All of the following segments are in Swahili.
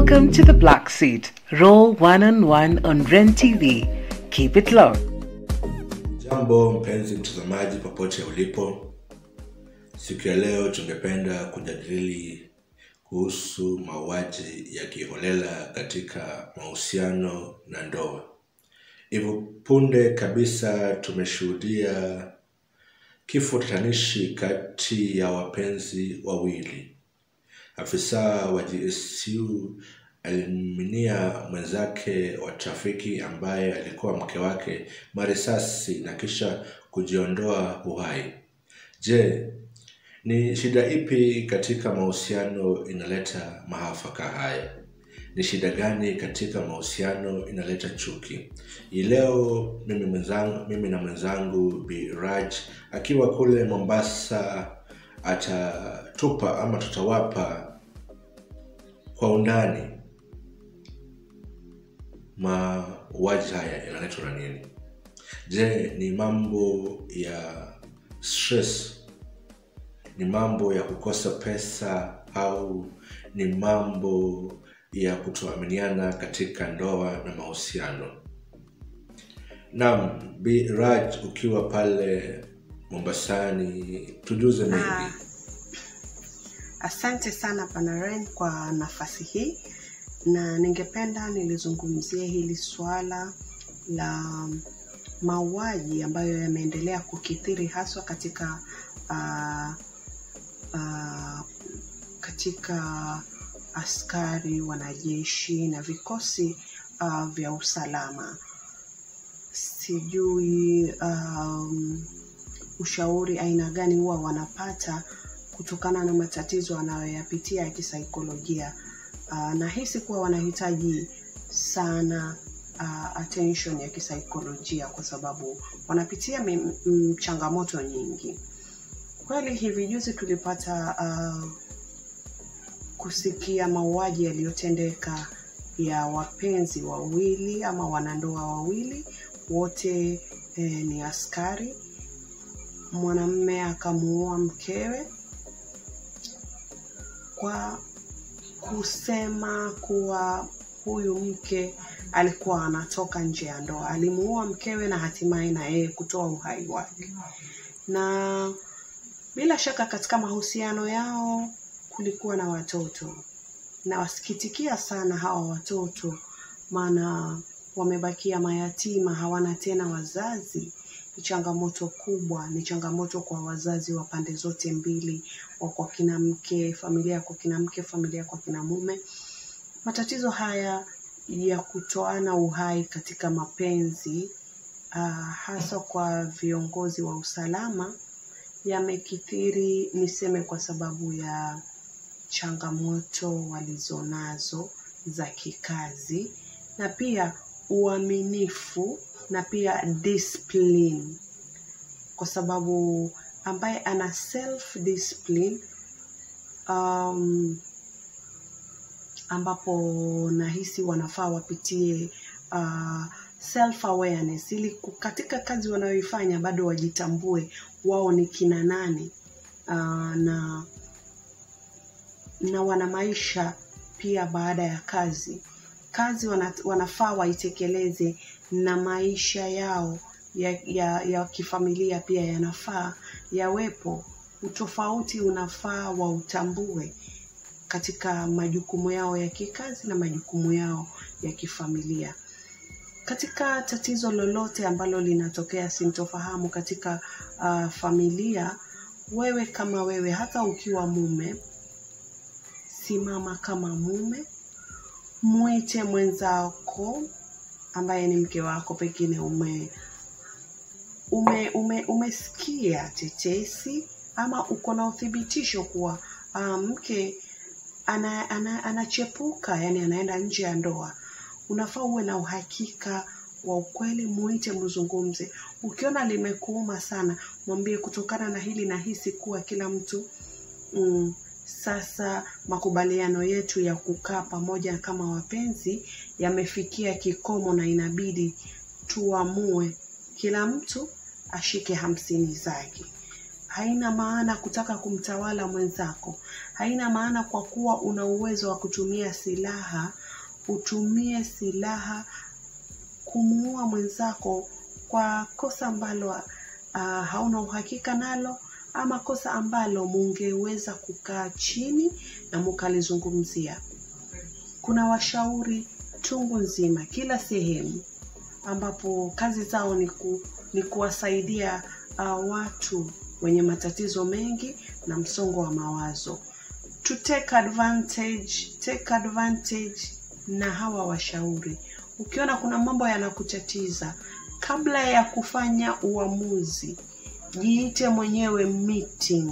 Welcome to the Black Seat. Roll one-on-one on Ren TV. Keep it low. Jambo mpenzi mtazamaji popote ulipo. Siku ya leo tungependa kujadili kuhusu mauaji ya kiholela katika mahusiano na ndoa. Hivyo punde kabisa tumeshuhudia kifo tatanishi kati ya wapenzi wawili. Afisa wa GSU alimiminia mwenzake wa trafiki ambaye alikuwa mke wake marisasi na kisha kujiondoa uhai. Je, ni shida ipi katika mahusiano inaleta mahafaka haya? Ni shida gani katika mahusiano inaleta chuki? Leo mimi na mwenzangu Bi Raj akiwa kule Mombasa atatupa ama tutawapa kwa undani mauaji haya yanaletwa na nini. Je, ni mambo ya stress? Ni mambo ya kukosa pesa? Au ni mambo ya kutoaminiana katika ndoa na mahusiano? Naam, Bi Raj ukiwa pale Mombasani, tujuze mengi. Asante sana Bwana Ren kwa nafasi hii, na ningependa nilizungumzie hili swala la mauaji ambayo yameendelea kukithiri haswa katika askari, wanajeshi na vikosi vya usalama. Sijui ushauri aina gani huwa wanapata kutokana na matatizo wanayoyapitia ya kisaikolojia. Nahisi kuwa wanahitaji sana attention ya kisaikolojia kwa sababu wanapitia changamoto nyingi. Kweli hivi juzi tulipata kusikia mauaji yaliyotendeka ya wapenzi wawili ama wanandoa wawili, wote ni askari. Mwanamume akamuua mkewe kwa kusema kuwa huyu mke alikuwa anatoka nje ya ndoa. Alimuua mkewe na hatimaye na yeye kutoa uhai wake. Na bila shaka katika mahusiano yao kulikuwa na watoto. Na wasikitikia sana hawa watoto, maana wamebakia mayatima, hawana tena wazazi. Ni changamoto kubwa, ni changamoto kwa wazazi wa pande zote mbili, kwa kina mke, familia kwa kina mke, familia kwa kina mume. Matatizo haya ya kutoana uhai katika mapenzi, hasa kwa viongozi wa usalama, yamekithiri, niseme kwa sababu ya changamoto walizonazo za kikazi, na pia uaminifu, na pia discipline. Kwa sababu ambaye ana self discipline, ambapo nahisi wanafaa wapitie self awareness ili katika kazi wanayoifanya bado wajitambue wao ni kina nani, na wana maisha pia baada ya kazi. Kazi wanafaa waitekeleze, na maisha yao ya kifamilia pia yanafaa yawepo. Utofauti unafaa wautambue katika majukumu yao ya kikazi na majukumu yao ya kifamilia. Katika tatizo lolote ambalo linatokea sintofahamu katika familia, wewe kama wewe, hata ukiwa mume, simama kama mume, muite mwenzako ambaye ni mke wako. Pengine umesikia tetesi ama uko na uthibitisho kuwa mke anachepuka, yani anaenda nje ya ndoa. Unafaa uwe na uhakika wa ukweli, muite mzungumze. Ukiona limekuuma sana, mwambie kutokana na hili nahisi kuwa kila mtu sasa makubaliano yetu ya kukaa pamoja kama wapenzi yamefikia kikomo, na inabidi tuamue kila mtu ashike 50 zake. haina maana kutaka kumtawala mwenzako. Haina maana kwa kuwa una uwezo wa kutumia silaha, utumie silaha kumuua mwenzako kwa kosa ambalo hauna uhakika nalo, ama kosa ambalo mungeweza kukaa chini na mkalizungumzia. Kuna washauri tungu nzima kila sehemu ambapo kazi zao ni kuwasaidia watu wenye matatizo mengi na msongo wa mawazo. To take advantage na hawa washauri. Ukiona kuna mambo yanakutatiza, kabla ya kufanya uamuzi, jiite mwenyewe meeting.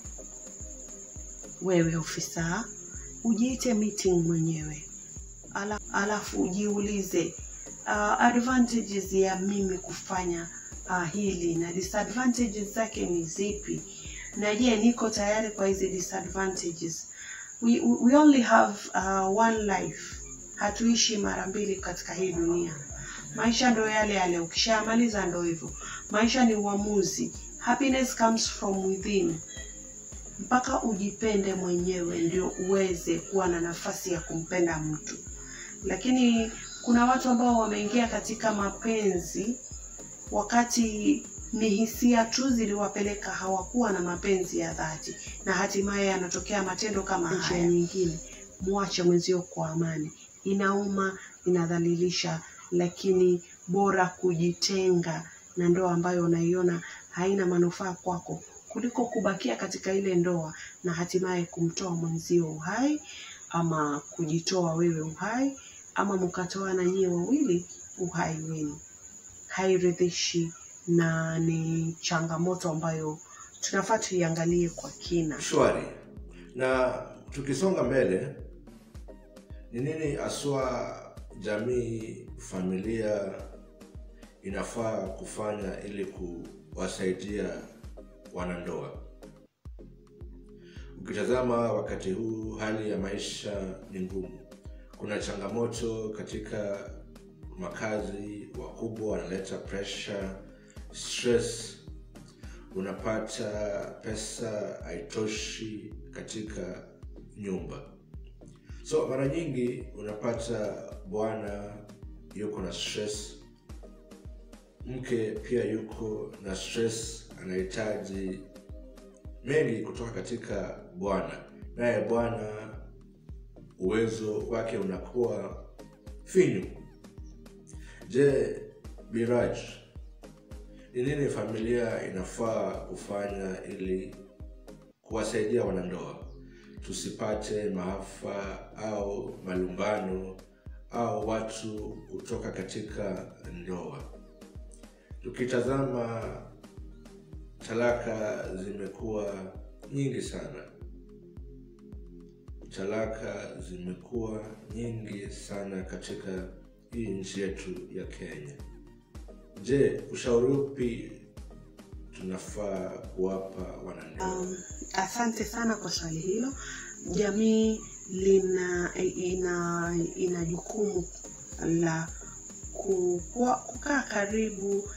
Wewe ofisa, ujiite meeting mwenyewe. Alafu ujiulize advantages ya mimi kufanya hili na disadvantages zake ni zipi, na je niko tayari kwa hizi disadvantages. We only have one life. Hatuishi mara mbili katika hii dunia. Maisha ndo yale yale, ukishamaliza ndo hivyo. Maisha ni uamuzi. Happiness comes from within. Mpaka ujipende mwenyewe ndio uweze kuwa na nafasi ya kumpenda mtu. Lakini kuna watu ambao wameingia katika mapenzi wakati ni hisia tu ziliwapeleka, hawakuwa na mapenzi ya dhati, na hatimaye yanatokea matendo kama haya. Nyingine, muache mwenzio kwa amani. Inauma, inadhalilisha, lakini bora kujitenga na ndoa ambayo unaiona haina manufaa kwako, kuliko kubakia katika ile ndoa na hatimaye kumtoa mwenzio uhai, ama kujitoa wewe uhai, ama mkatoana nyie wawili uhai wenu. Hairidhishi na ni changamoto ambayo tunafaa tuiangalie kwa kina. Shwari. Na tukisonga mbele, ni nini aswa jamii, familia inafaa kufanya ili kuwasaidia wanandoa? Ukitazama wakati huu hali ya maisha ni ngumu. Kuna changamoto katika makazi, wakubwa wanaleta pressure, stress, unapata pesa haitoshi katika nyumba. So mara nyingi unapata bwana yuko na stress, mke pia yuko na stress, anahitaji mengi kutoka katika bwana, naye bwana uwezo wake unakuwa finyu. Je, Biraj, ni nini familia inafaa kufanya ili kuwasaidia wanandoa tusipate maafa au malumbano au watu kutoka katika ndoa? Tukitazama, talaka zimekuwa nyingi sana. Talaka zimekuwa nyingi sana katika hii nchi yetu ya Kenya. Je, ushauri upi tunafaa kuwapa wanandoa? Asante sana kwa swali hilo. Jamii ina jukumu la kukaa karibu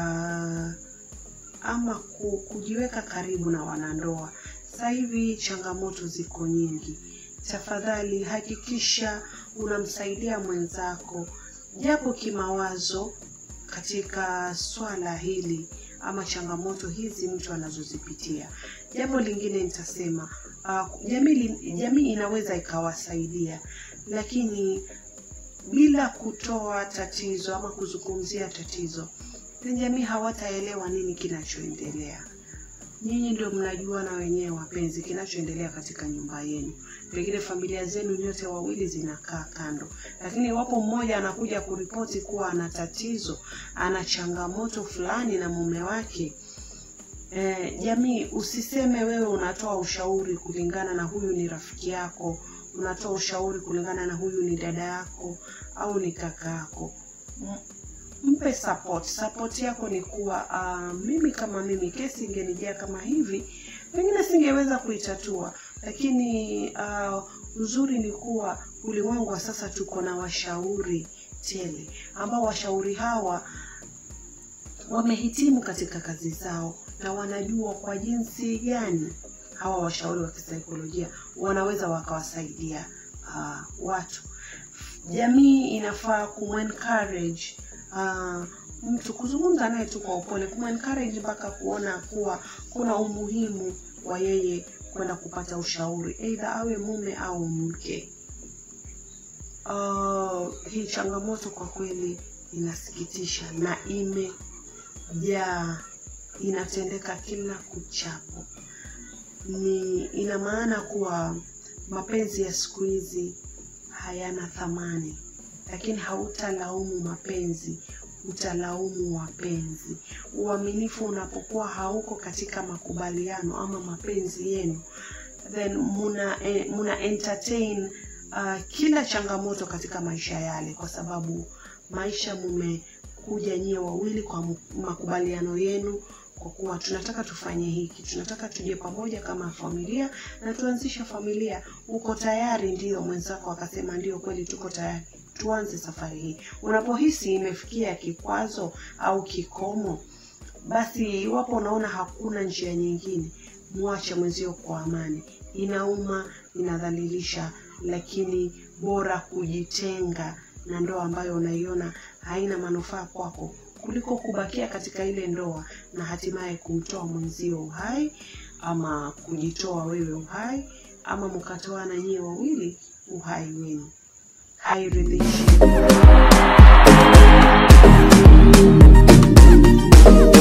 ama kujiweka karibu na wanandoa. Sasa hivi changamoto ziko nyingi. Tafadhali hakikisha unamsaidia mwenzako japo kimawazo katika swala hili ama changamoto hizi mtu anazozipitia. Jambo lingine nitasema, jamii inaweza ikawasaidia, lakini bila kutoa tatizo ama kuzungumzia tatizo, jamii hawataelewa nini kinachoendelea. Nyinyi ndio mnajua na wenyewe wapenzi kinachoendelea katika nyumba yenu. Pengine familia zenu nyote wawili zinakaa kando, lakini wapo mmoja anakuja kuripoti kuwa ana tatizo, ana changamoto fulani na mume wake. Jamii, usiseme wewe unatoa ushauri kulingana na huyu ni rafiki yako, unatoa ushauri kulingana na huyu ni dada yako au ni kaka yako. Mpe support yako ni kuwa mimi kama mimi kesi ingenijia kama hivi, pengine singeweza kuitatua, lakini uzuri ni kuwa ulimwengu wa sasa tuko na washauri tele, ambao washauri hawa wamehitimu katika kazi zao na wanajua kwa jinsi gani hawa washauri wa kisaikolojia wanaweza wakawasaidia watu. Jamii inafaa kumencourage mtu, kuzungumza naye tu kwa upole, kumencourage mpaka kuona kuwa kuna umuhimu wa yeye kwenda kupata ushauri, aidha awe mume au mke. Hii changamoto kwa kweli inasikitisha na inatendeka kila kuchapo. Ina maana kuwa mapenzi ya siku hizi hayana thamani, lakini hautalaumu mapenzi, utalaumu wapenzi. Uaminifu unapokuwa hauko katika makubaliano ama mapenzi yenu, then muna entertain kila changamoto katika maisha yale, kwa sababu maisha mmekuja nyie wawili kwa makubaliano yenu, kwa kuwa tunataka tufanye hiki, tunataka tuje pamoja kama familia na tuanzishe familia. Uko tayari? Ndio. Mwenzako akasema ndio, kweli tuko tayari, tuanze safari hii. Unapohisi imefikia kikwazo au kikomo, basi iwapo unaona hakuna njia nyingine, muache mwenzio kwa amani. Inauma, inadhalilisha, lakini bora kujitenga na ndoa ambayo unaiona haina manufaa kwako, kuliko kubakia katika ile ndoa na hatimaye kumtoa mwenzio uhai, ama kujitoa wewe uhai, ama mkatoana nyie wawili uhai wenu. Hairidhishi.